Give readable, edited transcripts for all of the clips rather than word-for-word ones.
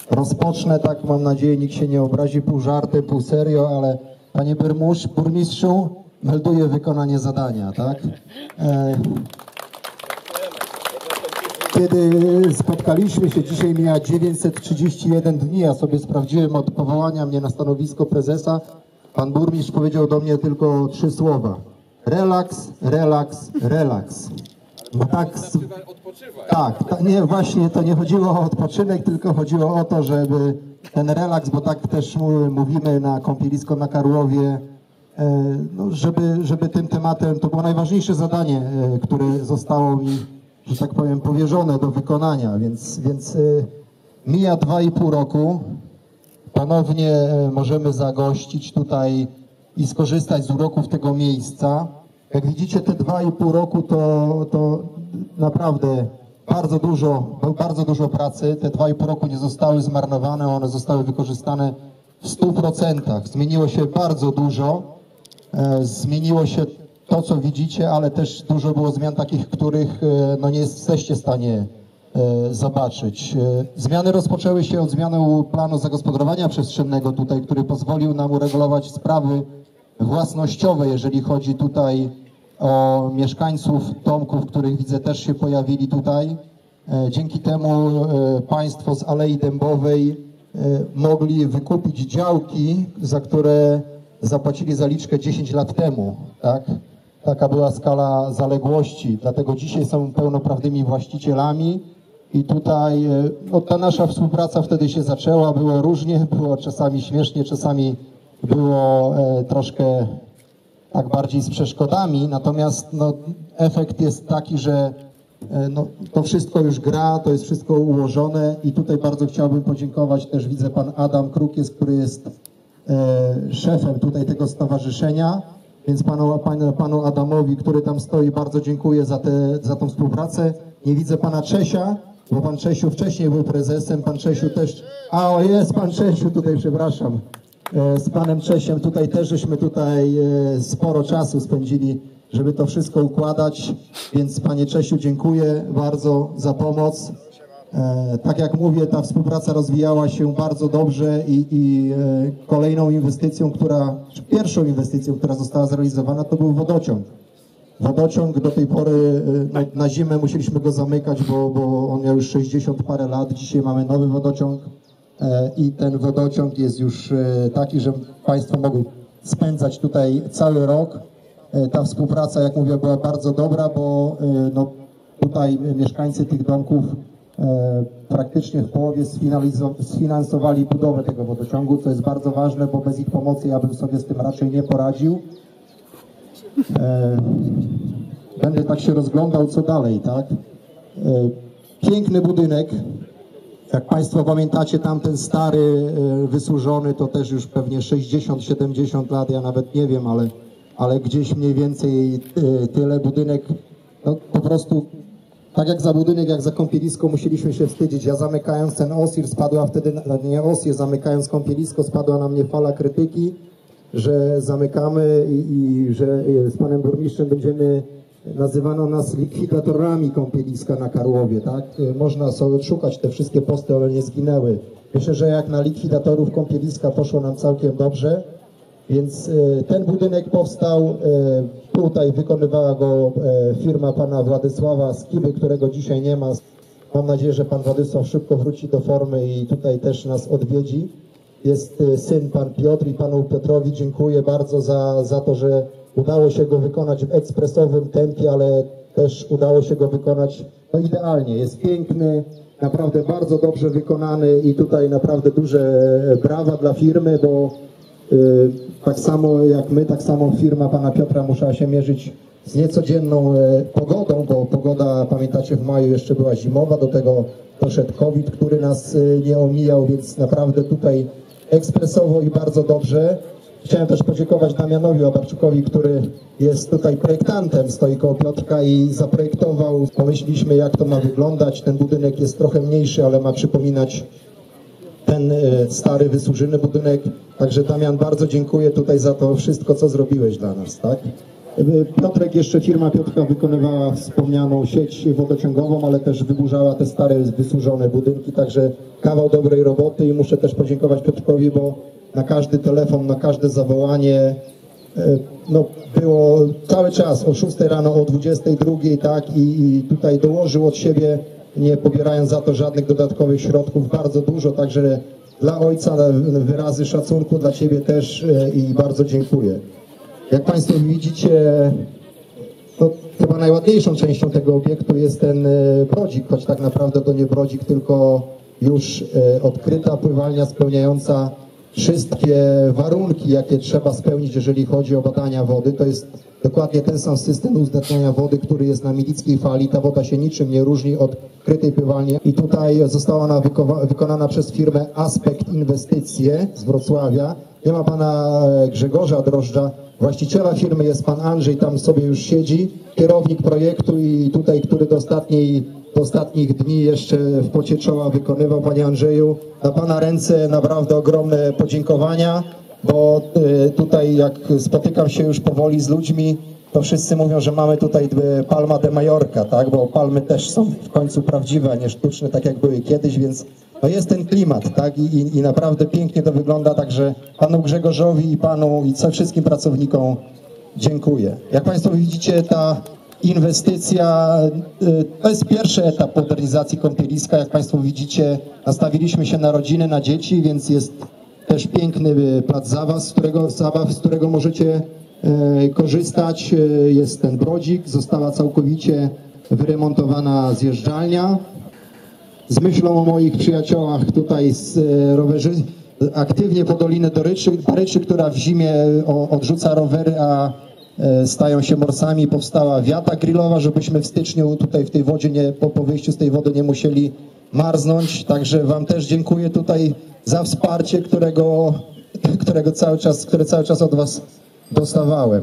rozpocznę, tak mam nadzieję, nikt się nie obrazi, pół żartem, pół serio, ale panie burmistrzu, melduję wykonanie zadania, tak? Kiedy spotkaliśmy się, dzisiaj mija 931 dni, ja sobie sprawdziłem od powołania mnie na stanowisko prezesa, pan burmistrz powiedział do mnie tylko 3 słowa. Relaks, relaks, relaks. Bo tak, nie, właśnie to nie chodziło o odpoczynek, tylko chodziło o to, żeby ten relaks, bo tak też mówimy na kąpielisko na Karłowie, no, żeby tym tematem, to było najważniejsze zadanie, które zostało mi, że tak powiem, powierzone do wykonania, więc mija 2,5 roku, ponownie możemy zagościć tutaj i skorzystać z uroków tego miejsca. Jak widzicie, te 2,5 roku to naprawdę bardzo dużo pracy. Te 2,5 roku nie zostały zmarnowane, one zostały wykorzystane w 100%. Zmieniło się bardzo dużo. Zmieniło się to, co widzicie, ale też dużo było zmian takich, których no, nie jesteście w stanie zobaczyć. Zmiany rozpoczęły się od zmiany planu zagospodarowania przestrzennego tutaj, który pozwolił nam uregulować sprawy własnościowe, jeżeli chodzi tutaj o mieszkańców domków, których widzę też się pojawili tutaj. Dzięki temu państwo z Alei Dębowej mogli wykupić działki, za które zapłacili zaliczkę 10 lat temu, tak? Taka była skala zaległości, dlatego dzisiaj są pełnoprawnymi właścicielami i tutaj no, ta nasza współpraca wtedy się zaczęła, było różnie, było czasami śmiesznie, czasami było troszkę tak bardziej z przeszkodami, natomiast no, efekt jest taki, że no, to wszystko już gra, to jest wszystko ułożone i tutaj bardzo chciałbym podziękować, też widzę pan Adam Krukies, który jest szefem tutaj tego stowarzyszenia, więc panu Adamowi, który tam stoi, bardzo dziękuję za tą współpracę. Nie widzę pana Czesia, bo pan Czesiu wcześniej był prezesem, pan Czesiu też, o jest pan Czesiu tutaj, przepraszam. Z panem Czesiem tutaj też żeśmy tutaj sporo czasu spędzili, żeby to wszystko układać, więc panie Czesiu dziękuję bardzo za pomoc. Tak jak mówię, ta współpraca rozwijała się bardzo dobrze i kolejną inwestycją, pierwszą inwestycją, która została zrealizowana, to był wodociąg. Wodociąg do tej pory na zimę musieliśmy go zamykać, bo on miał już 60 parę lat, dzisiaj mamy nowy wodociąg. I ten wodociąg jest już taki, że państwo mogą spędzać tutaj cały rok. Ta współpraca, jak mówię, była bardzo dobra, bo no, tutaj mieszkańcy tych domków praktycznie w połowie sfinansowali budowę tego wodociągu, co jest bardzo ważne, bo bez ich pomocy ja bym sobie z tym raczej nie poradził. Będę tak się rozglądał, co dalej, tak? Piękny budynek. Jak państwo pamiętacie, tamten stary, wysłużony, to też już pewnie 60-70 lat, ja nawet nie wiem, ale gdzieś mniej więcej tyle. Budynek, no po prostu, tak jak za budynek, jak za kąpielisko musieliśmy się wstydzić. Ja zamykając ten OSIR, spadła wtedy, nie OSIR, zamykając kąpielisko, spadła na mnie fala krytyki, że zamykamy i że z panem burmistrzem nazywano nas likwidatorami kąpieliska na Karłowie, tak? Można sobie szukać te wszystkie posty, ale nie zginęły. Myślę, że jak na likwidatorów kąpieliska poszło nam całkiem dobrze, więc ten budynek powstał, tutaj wykonywała go firma pana Władysława Skiby, którego dzisiaj nie ma. Mam nadzieję, że pan Władysław szybko wróci do formy i tutaj też nas odwiedzi. Jest syn pan Piotr i panu Piotrowi dziękuję bardzo za to, że udało się go wykonać w ekspresowym tempie, ale też udało się go wykonać no, idealnie. Jest piękny, naprawdę bardzo dobrze wykonany i tutaj naprawdę duże brawa dla firmy, bo tak samo jak my, tak samo firma pana Piotra musiała się mierzyć z niecodzienną pogodą, bo pogoda, pamiętacie, w maju jeszcze była zimowa, do tego doszedł COVID, który nas nie omijał, więc naprawdę tutaj ekspresowo i bardzo dobrze. Chciałem też podziękować Damianowi Obarczukowi, który jest tutaj projektantem, stoi koło Piotrka i zaprojektował. Pomyśleliśmy, jak to ma wyglądać. Ten budynek jest trochę mniejszy, ale ma przypominać ten stary, wysłużony budynek. Także Damian, bardzo dziękuję tutaj za to wszystko, co zrobiłeś dla nas, tak? Piotrek, jeszcze firma Piotrka wykonywała wspomnianą sieć wodociągową, ale też wyburzała te stare, wysłużone budynki, także kawał dobrej roboty i muszę też podziękować Piotrkowi, bo na każdy telefon, na każde zawołanie no, było cały czas o 6 rano, o 22, tak, i tutaj dołożył od siebie, nie pobierając za to żadnych dodatkowych środków, bardzo dużo, także dla ojca wyrazy szacunku, dla Ciebie też i bardzo dziękuję. Jak Państwo widzicie, to chyba najładniejszą częścią tego obiektu jest ten brodzik, choć tak naprawdę to nie brodzik, tylko już odkryta pływalnia spełniająca wszystkie warunki, jakie trzeba spełnić, jeżeli chodzi o badania wody. To jest dokładnie ten sam system uzdatniania wody, który jest na Milickiej Fali. Ta woda się niczym nie różni od krytej pływalni. I tutaj została ona wykonana przez firmę Aspekt Inwestycje z Wrocławia. Nie ma pana Grzegorza Drożdża, właściciela firmy, jest pan Andrzej, tam sobie już siedzi, kierownik projektu i tutaj, który do ostatnich dni jeszcze w pocie czoła wykonywał. Panie Andrzeju, na pana ręce naprawdę ogromne podziękowania, bo tutaj jak spotykam się już powoli z ludźmi, to wszyscy mówią, że mamy tutaj Palma de Mallorca, tak? Bo palmy też są w końcu prawdziwe, a nie sztuczne, tak jak były kiedyś, więc no jest ten klimat, tak? I naprawdę pięknie to wygląda, także panu Grzegorzowi i panu i wszystkim pracownikom dziękuję. Jak Państwo widzicie, ta inwestycja to jest pierwszy etap modernizacji kąpieliska. Jak Państwo widzicie, nastawiliśmy się na rodziny, na dzieci, więc jest też piękny plac zabaw, z którego możecie korzystać. Jest ten brodzik, została całkowicie wyremontowana zjeżdżalnia. Z myślą o moich przyjaciołach tutaj z rowerzy, aktywnie po Dolinę do Ryczy, która w zimie odrzuca rowery, a stają się morsami. Powstała wiata grillowa, żebyśmy w styczniu tutaj w tej wodzie, po wyjściu z tej wody nie musieli marznąć. Także Wam też dziękuję tutaj za wsparcie, które cały czas od Was dostawałem.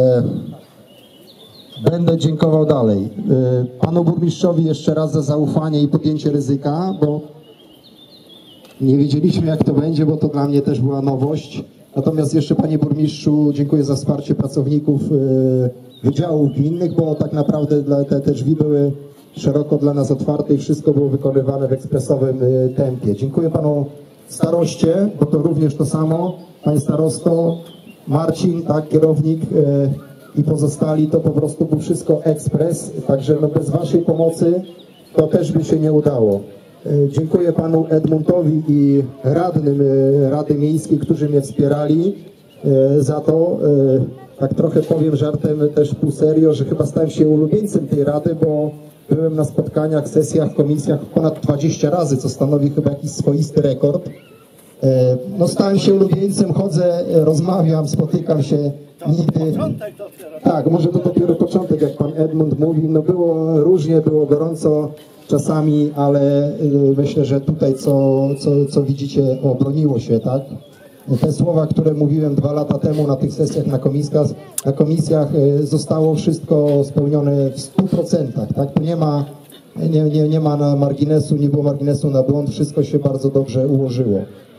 Będę dziękował dalej. Panu burmistrzowi jeszcze raz za zaufanie i podjęcie ryzyka, bo nie wiedzieliśmy, jak to będzie, bo to dla mnie też była nowość. Natomiast jeszcze, panie burmistrzu, dziękuję za wsparcie pracowników wydziałów gminnych, bo tak naprawdę te drzwi były szeroko dla nas otwarte i wszystko było wykonywane w ekspresowym tempie. Dziękuję panu staroście, bo to również to samo. Panie starosto, Marcin, tak, kierownik i pozostali, to po prostu był wszystko ekspres, także no bez waszej pomocy to też by się nie udało. Dziękuję panu Edmundowi i radnym Rady Miejskiej, którzy mnie wspierali za to. Tak trochę powiem żartem, też pół serio, że chyba stałem się ulubieńcem tej rady, bo byłem na spotkaniach, sesjach, komisjach ponad 20 razy, co stanowi chyba jakiś swoisty rekord. No stałem się ulubieńcem, chodzę, rozmawiam, spotykam się. Nigdy... Tak, może to dopiero początek, jak pan Edmund mówił. No było różnie, było gorąco czasami, ale myślę, że tutaj co widzicie, obroniło się, tak? Te słowa, które mówiłem 2 lata temu na tych sesjach na komisjach zostało wszystko spełnione w 100%, tak? Tu nie ma na marginesu, nie było marginesu na błąd, wszystko się bardzo dobrze ułożyło.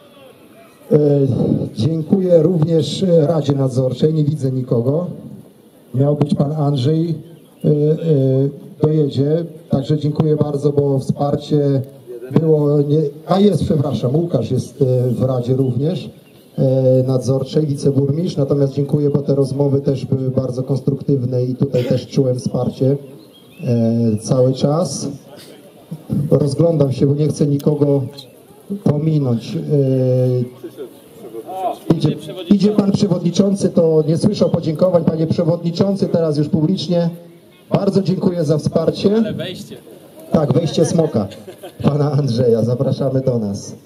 Dziękuję również Radzie Nadzorczej, nie widzę nikogo. Miał być pan Andrzej, dojedzie, także dziękuję bardzo, bo wsparcie było... przepraszam, Łukasz jest w Radzie również Nadzorczej, wiceburmistrz, natomiast dziękuję, bo te rozmowy też były bardzo konstruktywne i tutaj też czułem wsparcie cały czas. Rozglądam się, bo nie chcę nikogo pominąć. Idzie pan przewodniczący, to nie słyszę podziękowań. Panie przewodniczący, teraz już publicznie. Bardzo dziękuję za wsparcie. Ale wejście. Tak, wejście smoka. Pana Andrzeja, zapraszamy do nas.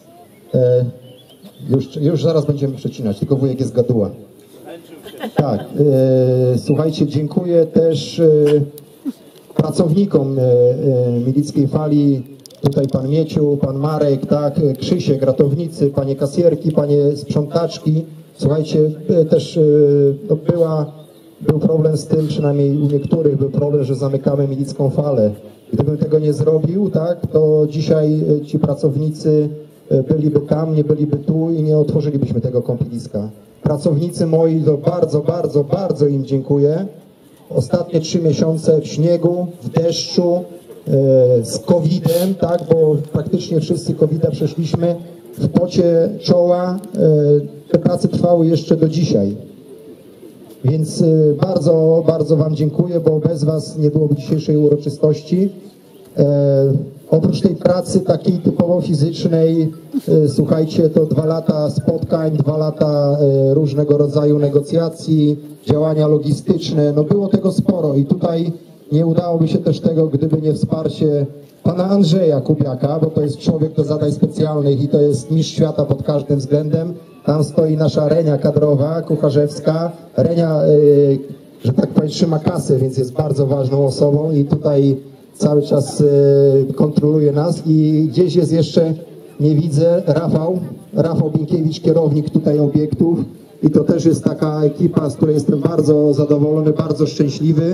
Już zaraz będziemy przecinać, tylko wujek jest gaduła. Tak, słuchajcie, dziękuję też pracownikom Milickiej Fali. Tutaj pan Mieciu, pan Marek, tak, Krzysiek, ratownicy, panie kasjerki, panie sprzątaczki. Słuchajcie, też no, był problem z tym, przynajmniej u niektórych był problem, że zamykamy Milicką Falę. Gdybym tego nie zrobił, tak, to dzisiaj ci pracownicy byliby tam, nie byliby tu i nie otworzylibyśmy tego kąpieliska. Pracownicy moi, to bardzo im dziękuję. ostatnie 3 miesiące w śniegu, w deszczu, z COVID-em, tak, bo praktycznie wszyscy COVID-a przeszliśmy w pocie czoła. Te prace trwały jeszcze do dzisiaj. Więc bardzo, bardzo Wam dziękuję, bo bez Was nie byłoby dzisiejszej uroczystości. Oprócz tej pracy takiej typowo fizycznej, słuchajcie, to 2 lata spotkań, 2 lata różnego rodzaju negocjacji, działania logistyczne, no było tego sporo i tutaj nie udałoby się też tego, gdyby nie wsparcie pana Andrzeja Kubiaka, bo to jest człowiek do zadań specjalnych i to jest mistrz świata pod każdym względem. Tam stoi nasza Renia kadrowa, kucharzewska. Renia, że tak powiem, trzyma kasę, więc jest bardzo ważną osobą i tutaj cały czas kontroluje nas. I gdzieś jest jeszcze, nie widzę, Rafał Binkiewicz, kierownik tutaj obiektów. I to też jest taka ekipa, z której jestem bardzo zadowolony, bardzo szczęśliwy.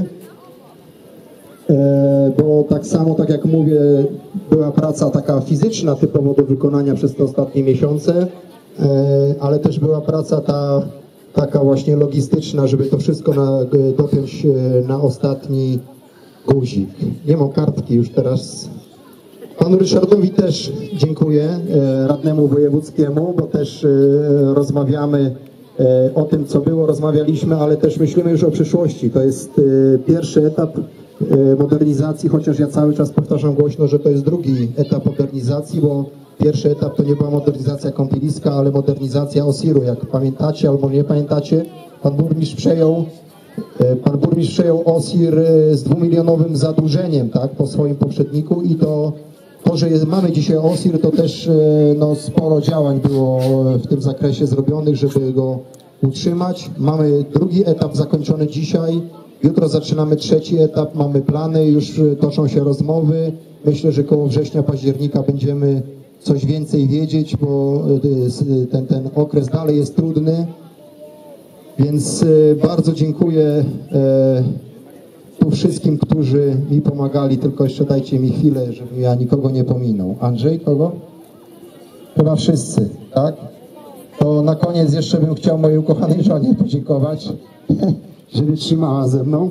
Bo tak samo, tak jak mówię, była praca taka fizyczna typowo do wykonania przez te ostatnie miesiące, ale też była praca taka właśnie logistyczna, żeby to wszystko dopiąć na ostatni guzik. Nie mam kartki już teraz. Panu Ryszardowi też dziękuję, radnemu wojewódzkiemu, bo też rozmawiamy o tym, co było, rozmawialiśmy, ale też myślimy już o przyszłości. To jest pierwszy etap modernizacji, chociaż ja cały czas powtarzam głośno, że to jest drugi etap modernizacji, bo pierwszy etap to nie była modernizacja kąpieliska, ale modernizacja OSIR-u. Jak pamiętacie albo nie pamiętacie, pan burmistrz przejął OSIR z 2-milionowym zadłużeniem, tak, po swoim poprzedniku i to, że mamy dzisiaj OSIR, to też no, sporo działań było w tym zakresie zrobionych, żeby go utrzymać. Mamy drugi etap zakończony dzisiaj. Jutro zaczynamy trzeci etap, mamy plany, już toczą się rozmowy. Myślę, że koło września, października będziemy coś więcej wiedzieć, bo ten okres dalej jest trudny. Więc bardzo dziękuję tu wszystkim, którzy mi pomagali. Tylko jeszcze dajcie mi chwilę, żebym ja nikogo nie pominął. Andrzej, kogo? Chyba wszyscy, tak? To na koniec jeszcze bym chciał mojej ukochanej żonie podziękować, że wytrzymała ze mną.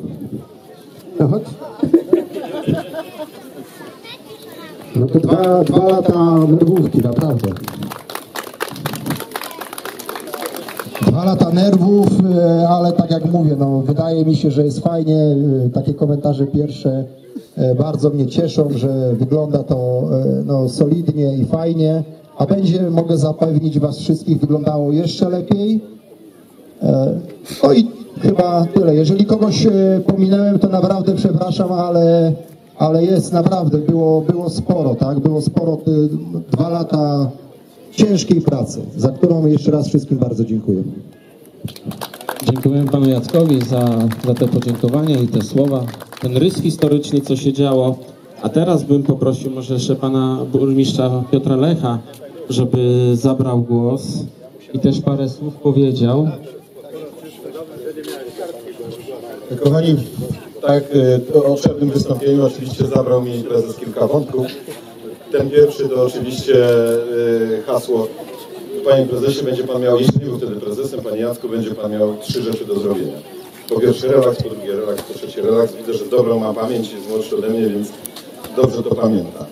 No to 2 lata nerwówki, naprawdę. 2 lata nerwów, ale tak jak mówię, no wydaje mi się, że jest fajnie. Takie komentarze pierwsze bardzo mnie cieszą, że wygląda to no, solidnie i fajnie, a będzie, mogę zapewnić Was wszystkich, wyglądało jeszcze lepiej. No i chyba tyle. Jeżeli kogoś pominąłem, to naprawdę przepraszam, ale jest naprawdę, było sporo, tak? Było sporo, 2 lata ciężkiej pracy, za którą jeszcze raz wszystkim bardzo dziękuję. Dziękujemy panu Jackowi za te podziękowania i te słowa, ten rys historyczny, co się działo. A teraz bym poprosił może jeszcze pana burmistrza Piotra Lecha, żeby zabrał głos i też parę słów powiedział. Kochani, tak, o obszernym wystąpieniu oczywiście zabrał mi prezes kilka wątków. Ten pierwszy to oczywiście hasło: panie prezesie, będzie pan miał, jeśli nie był wtedy prezesem, panie Jacku, będzie pan miał 3 rzeczy do zrobienia. Po pierwsze relaks, po drugie relaks, po trzecie relaks. Widzę, że dobrą ma pamięć, jest młodszy ode mnie, więc dobrze to pamięta.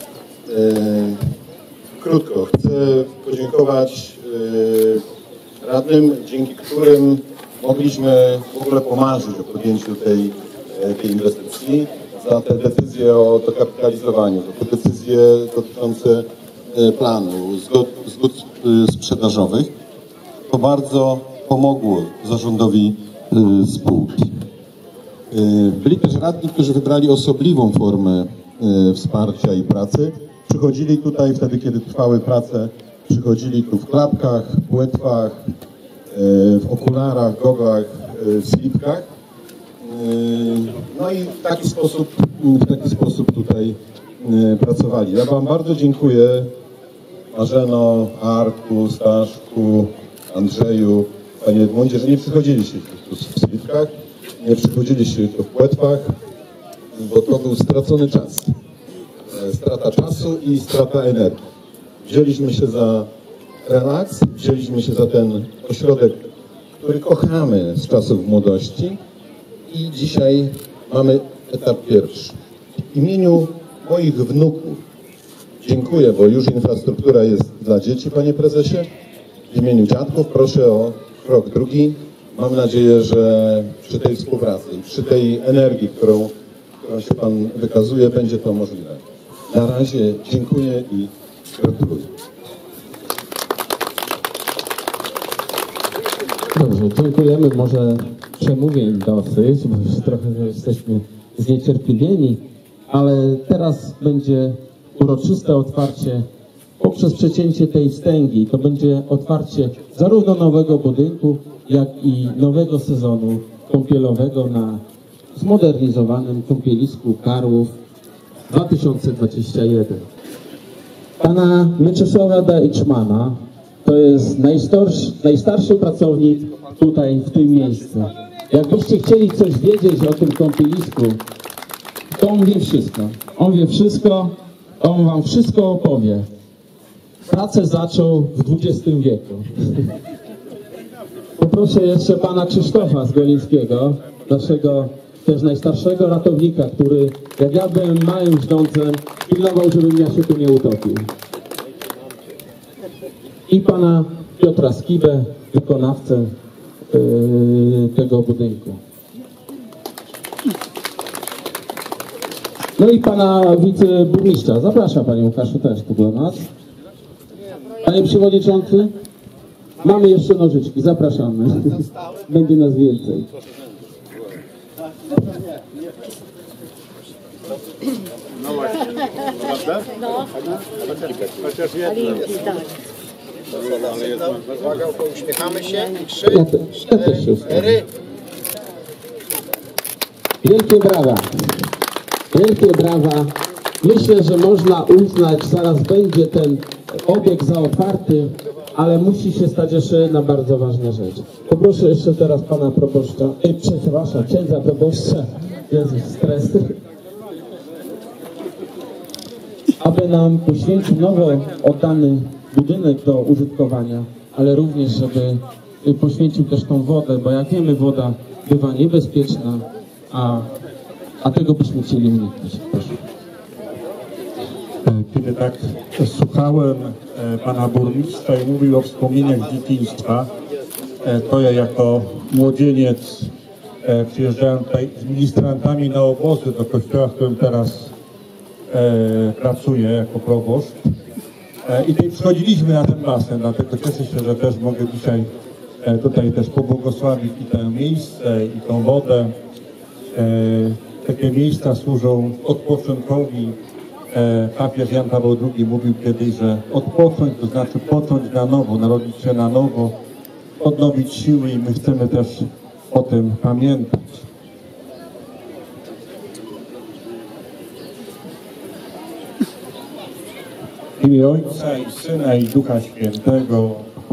Krótko, chcę podziękować radnym, dzięki którym mogliśmy w ogóle pomarzyć o podjęciu tej inwestycji, za te decyzje o dokapitalizowaniu, za te decyzje dotyczące planu, zgód sprzedażowych. To bardzo pomogło zarządowi spółki. Byli też radni, którzy wybrali osobliwą formę wsparcia i pracy. Przychodzili tutaj wtedy, kiedy trwały prace, przychodzili tu w klapkach, płetwach, w okularach, goglach, w slipkach. No i w taki sposób tutaj pracowali. Ja wam bardzo dziękuję, Marzeno, Arku, Staszku, Andrzeju, panie Edmundzie, że nie przychodziliście tu w slipkach, nie przychodziliście tu w płetwach, bo to był stracony czas. Strata czasu i strata energii. Wzięliśmy się za relaks, wzięliśmy się za ten ośrodek, który kochamy z czasów młodości I dzisiaj mamy etap pierwszy. W imieniu moich wnuków dziękuję, bo już infrastruktura jest dla dzieci, panie prezesie. W imieniu dziadków proszę o krok drugi. Mam nadzieję, że przy tej współpracy i przy tej energii, którą się pan wykazuje, będzie to możliwe. Na razie dziękuję i gratuluję. Dobrze, dziękujemy. Może przemówień dosyć, bo już trochę jesteśmy zniecierpliwieni, ale teraz będzie uroczyste otwarcie poprzez przecięcie tej wstęgi. To będzie otwarcie zarówno nowego budynku, jak i nowego sezonu kąpielowego na zmodernizowanym kąpielisku Karłów 2021. Pana Mieczysława Deichmana to jest najstarszy pracownik tutaj w tym miejscu. Jakbyście chcieli coś wiedzieć o tym kąpielisku, to on wie wszystko. On wie wszystko, on wam wszystko opowie. Pracę zaczął w XX wieku. Poproszę jeszcze pana Krzysztofa z Golińskiego, naszego też najstarszego ratownika, który, jak ja byłem małym żdącem, pilnował, żebym ja się tu nie utopił. I pana Piotra Skibę, wykonawcę tego budynku. No i pana wiceburmistrza. Zapraszam panie Łukaszu też tu do nas. Panie przewodniczący, mamy jeszcze nożyczki, zapraszamy. Będzie nas więcej. No właśnie. No. Chociaż jedno. Uwaga, uśmiechamy się. 3, Ja też się 4. Wielkie brawa. Wielkie brawa. Myślę, że można uznać, zaraz będzie ten obieg za otwarty, ale musi się stać jeszcze jedna bardzo ważna rzecz. Poproszę jeszcze teraz pana proboszcza, przepraszam, księdza proboszcza, Jezus, stres, aby nam poświęcił nowo oddany budynek do użytkowania, ale również, żeby poświęcił też tą wodę, bo jak wiemy, woda bywa niebezpieczna, a tego byśmy chcieli uniknąć. Proszę. Kiedy tak słuchałem pana burmistrza i mówił o wspomnieniach z dzieciństwa, to ja jako młodzieniec przyjeżdżałem tutaj z ministrantami na obozy do kościoła, w którym teraz pracuję jako proboszcz. I tutaj przychodziliśmy na ten basen, dlatego cieszę się, że też mogę dzisiaj tutaj też pobłogosławić i to miejsce, i tą wodę. Takie miejsca służą odpoczynkowi. Papież Jan Paweł II mówił kiedyś, że odpocząć to znaczy począć na nowo, narodzić się na nowo, odnowić siły i my chcemy też o tym pamiętać. W imię Ojca i Syna i Ducha Świętego.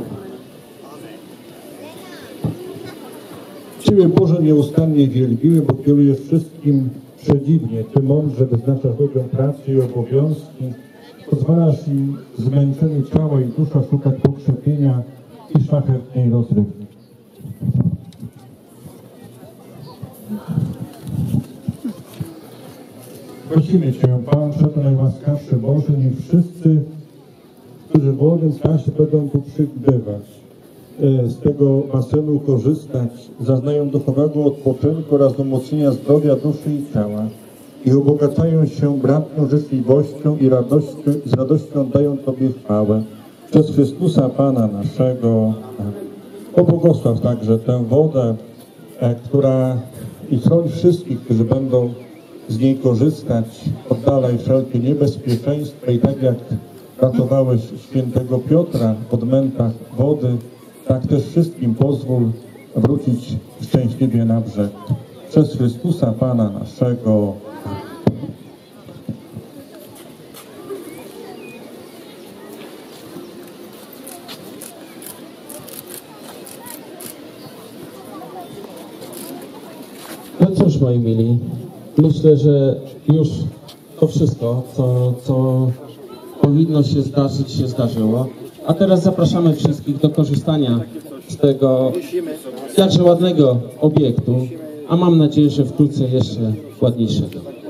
Ciebie Boże nieustannie wielbimy, bo kierujesz wszystkim przedziwnie. Ty mądrze wyznaczasz ludziom pracę i obowiązki, pozwalasz im w zmęczeniu ciała i dusza szukać pokrzepienia i szlachetnej rozrywki. Prosimy Cię, Pan, Najłaskawszy Boże, niech wszyscy, którzy w wolnym czasie będą tu przybywać, z tego basenu korzystać, zaznają duchowego odpoczynku oraz umocnienia zdrowia duszy i ciała i ubogacają się bratnią życzliwością i radością, z radością oddają Tobie chwałę. Przez Chrystusa Pana naszego. Pobłogosław także tę wodę, która i chroń wszystkich, którzy będą z niej korzystać, oddalaj wszelkie niebezpieczeństwa i tak jak ratowałeś świętego Piotra w odmętach wody, tak też wszystkim pozwól wrócić szczęśliwie na brzeg. Przez Chrystusa Pana naszego. No cóż, moi mili, myślę, że już to wszystko, co powinno się zdarzyć, się zdarzyło. A teraz zapraszamy wszystkich do korzystania z tego jakże ładnego obiektu. a mam nadzieję, że wkrótce jeszcze ładniejszego.